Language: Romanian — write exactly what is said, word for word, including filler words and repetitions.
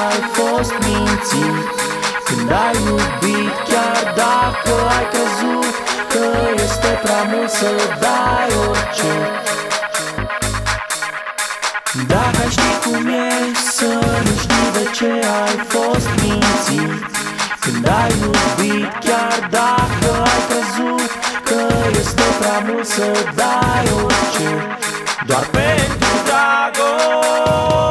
ai fost mințit când ai iubit, chiar dacă ai crezut că este prea mult să dai orice. Dacă ai ști cum e să nu știi de ce ai fost mințit când ai iubit, chiar dacă ai crezut că este prea mult să dai orice, doar pentru dragoste.